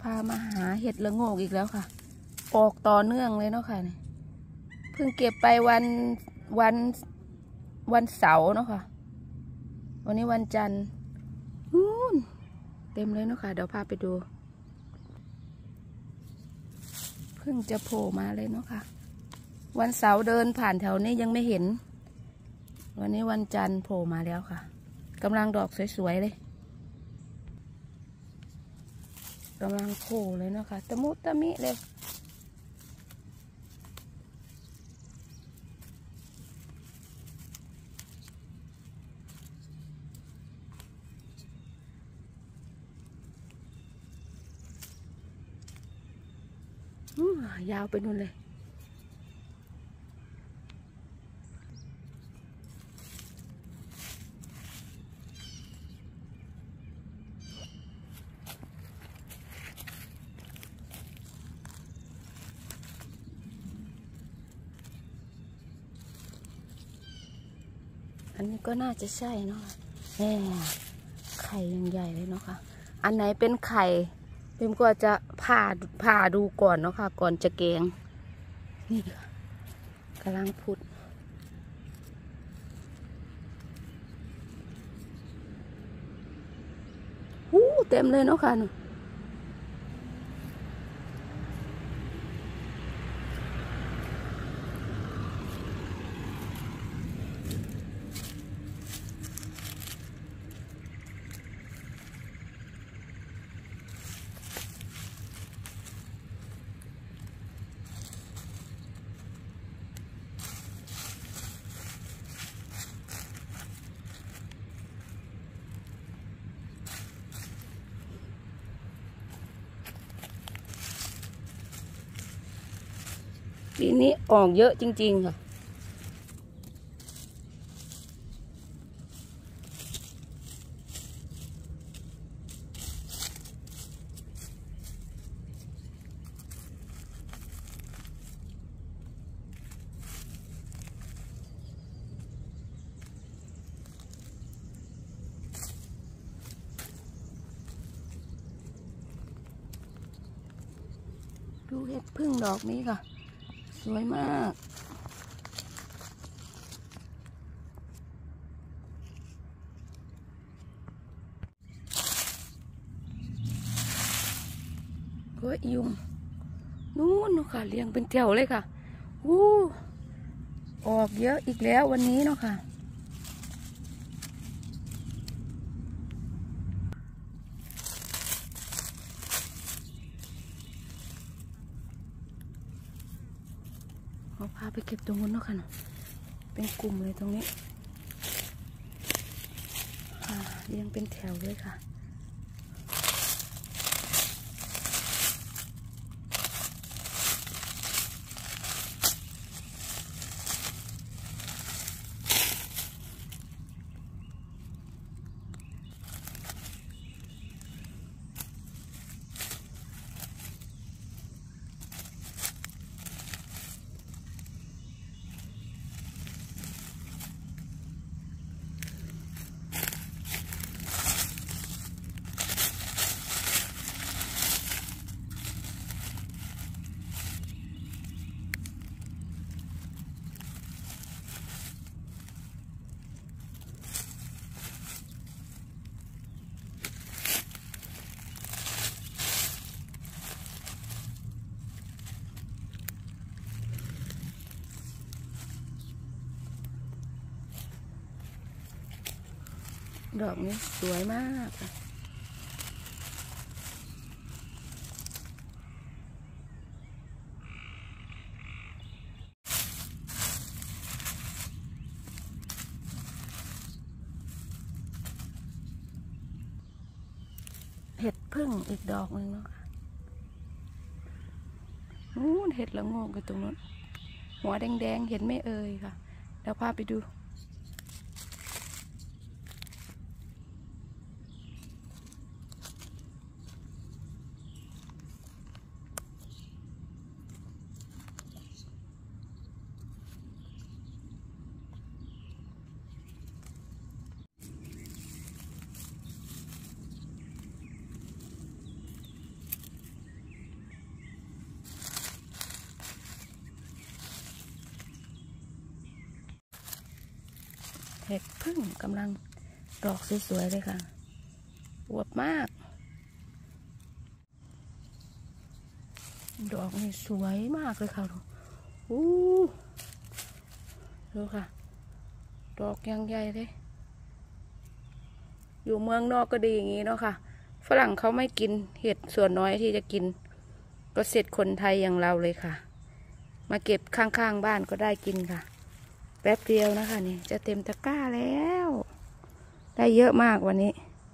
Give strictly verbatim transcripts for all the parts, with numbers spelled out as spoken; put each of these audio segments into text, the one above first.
พามาหาเห็ดละโงกอีกแล้วค่ะออกต่อเนื่องเลยเนาะค่ะเนี่ยเพิ่งเก็บไปวันวันวันเสาร์เนาะค่ะวันนี้วันจันทร์เต็มเลยเนาะค่ะเดี๋ยวพาไปดูเพิ่งจะโผล่มาเลยเนาะค่ะวันเสาร์เดินผ่านแถวนี้ยังไม่เห็นวันนี้วันจันทร์โผล่มาแล้วค่ะกำลังดอกสวยๆเลยกำลังโผล่เลยเนาะค่ะตะมุตะมิเลยยาวไปนู่นเลยอันนี้ก็น่าจะใช่เนาะแหมไข่ยังใหญ่เลยเนาะค่ะอันไหนเป็นไข่พิมก็จะผ่าผ่าดูก่อนเนาะค่ะก่อนจะแกงนี่ค่ะกำลังพุดหูเต็มเลยเนาะค่ะหนูปีนี้ออกเยอะจริงๆค่ะดูเห็ดพึ่งดอกนี้ค่ะสวยมากเฮ้ยยุงนู่นเนาะค่ะเรียงเป็นแถวเลยค่ะวู้ออกเยอะอีกแล้ววันนี้เนาะค่ะเราพาไปเก็บตรงนู้นเนาะค่ะเป็นกลุ่มเลยตรงนี้เรียงเป็นแถวเลยค่ะดอกนี้สวยมากค่ะเห็ดพึ่งอีกดอกหนึ่งเนาะนู้นเห็ดละโงกอยู่ตรงนู้นหัวแดงๆเห็นไม่เอ่ยค่ะเดี๋ยวพาไปดูเห็ดพึ่งกำลังดอกสวยๆเลยค่ะอวบมากดอกนี่สวยมากเลยค่ะอู้ดูค่ะดอกยังใหญ่เลยอยู่เมืองนอกก็ดีอย่างนี้เนาะค่ะฝรั่งเขาไม่กินเห็ดส่วนน้อยที่จะกินก็เสร็จคนไทยอย่างเราเลยค่ะมาเก็บข้างๆบ้านก็ได้กินค่ะแป๊บเดียวนะคะนี่จะเต็มตะกร้าแล้วได้เยอะมากวันนี้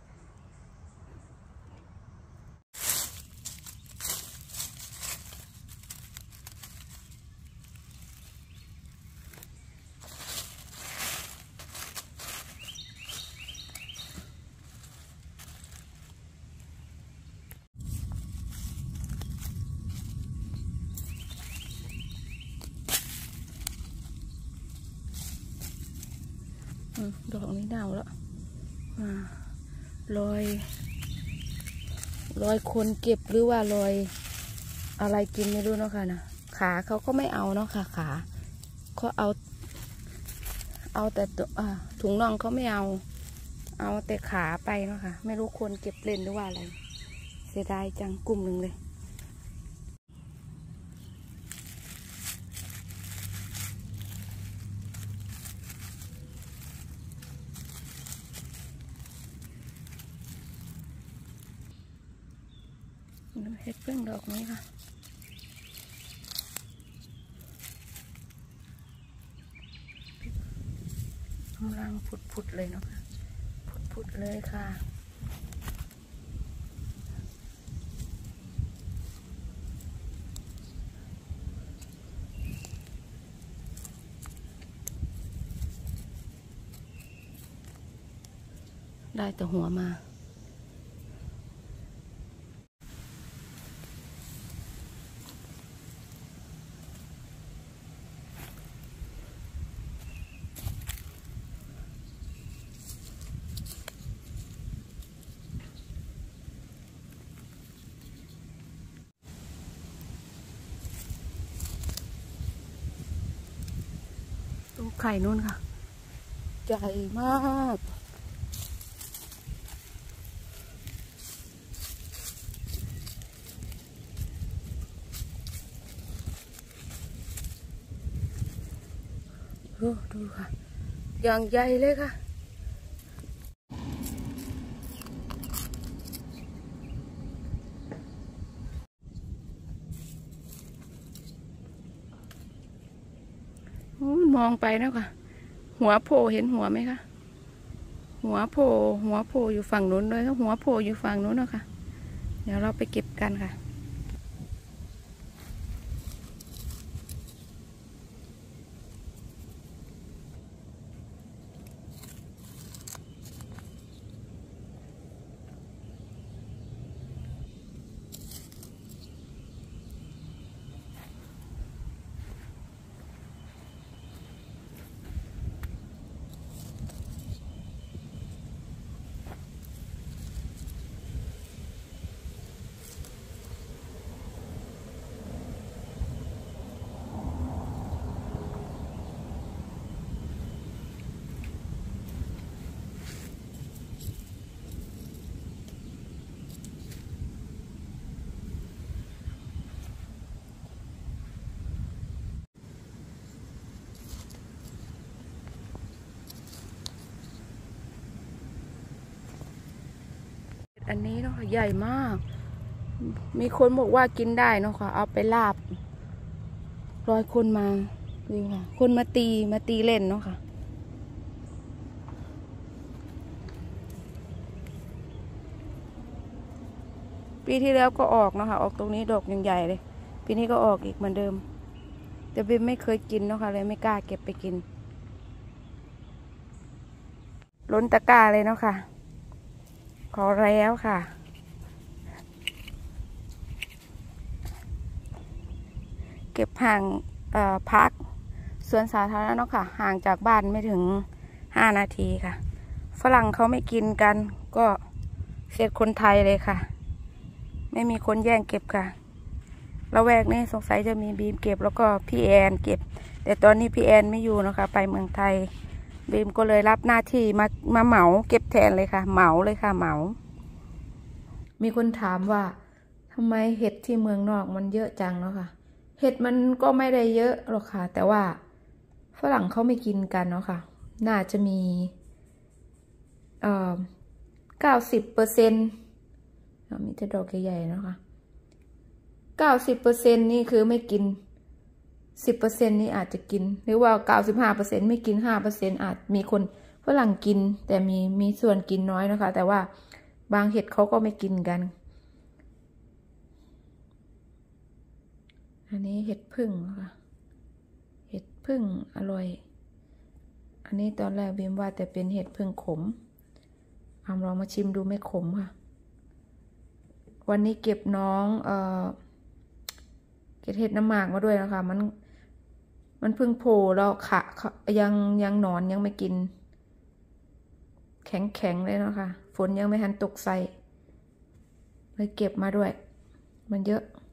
ดอกนี้เน่าแล้วรอยรอยคนเก็บหรือว่ารอยอะไรกินไม่รู้เนาะค่ะนะขาเขาก็ไม่เอาเนาะค่ะขาเขาเอาเอาแต่ตัวถุงน่องเขาไม่เอาเอาแต่ขาไปเนาะค่ะไม่รู้คนเก็บเล่นหรือว่าอะไรเสียดายจังกลุ่มหนึ่งเลยเห็ดพึ่งดอกนี้ค่ะกำลังผุดๆเลยเนาะค่ะผุดๆเลยค่ะได้แต่หัวมาดูไข่นู่นค่ะใหญ่มากดูดูค่ะอย่างใหญ่เลยค่ะมองไปนะค่ะหัวโผล่เห็นหัวไหมคะหัวโผล่หัวโผล่อยู่ฝั่งนู้นด้วยหัวโผล่อยู่ฝั่งนู้นเนาะค่ะเดี๋ยวเราไปเก็บกันค่ะอันนี้เนาะใหญ่มากมีคนบอกว่ากินได้เนาะค่ะเอาไปลาบร้อยคนมาดูค่ะคนมาตีมาตีเล่นเนาะค่ะปีที่แล้วก็ออกเนาะค่ะออกตรงนี้ดอกยังใหญ่เลยปีนี้ก็ออกอีกเหมือนเดิมแต่เบนไม่เคยกินเนาะค่ะเลยไม่กล้าเก็บไปกินล้นตะกร้าเลยเนาะค่ะขอแล้วค่ะเก็บห่างพักสวนสาธารณะเนาะค่ะห่างจากบ้านไม่ถึงห้านาทีค่ะฝรั่งเขาไม่กินกันก็เสร็จคนไทยเลยค่ะไม่มีคนแย่งเก็บค่ะละแวกนี้สงสัยจะมีบีมเก็บแล้วก็พี่แอนเก็บแต่ตอนนี้พี่แอนไม่อยู่นะคะไปเมืองไทยบีมก็เลยรับหน้าที่มามาเหมาเก็บแทนเลยค่ะ เหมาเลยค่ะเหมา มีคนถามว่าทำไมเห็ดที่เมืองนอกมันเยอะจังเนาะค่ะเห็ดมันก็ไม่ได้เยอะหรอกค่ะแต่ว่าฝรั่งเขาไม่กินกันเนาะค่ะน่าจะมีเอ่อเก้าสิบเปอร์เซ็นต์มีแต่ดอกใหญ่ๆเนาะค่ะเก้าสิบเปอร์เซ็นต์นี่คือไม่กินสิบเปอร์เซ็นต์นี่อาจจะกินหรือว่าเก้าสิบห้าเปอร์เซ็นต์ไม่กินห้าเปอร์เซ็นต์อาจมีคนฝรั่งกินแต่มีมีส่วนกินน้อยนะคะแต่ว่าบางเห็ดเขาก็ไม่กินกันอันนี้เห็ดพึ่งค่ะเห็ดพึ่งอร่อยอันนี้ตอนแรกบีมว่าแต่เป็นเห็ดพึ่งขมเอาลองมาชิมดูไม่ขมค่ะวันนี้เก็บน้องเอ่อเก็บเห็ดน้ำหมากมาด้วยนะคะมันมันพึ่งโผล่แล้วขะยังยังหนอนยังไม่กินแข็งแข็งเลยนะคะฝนยังไม่ทันตกใส่เลยเก็บมาด้วยมันเยอะ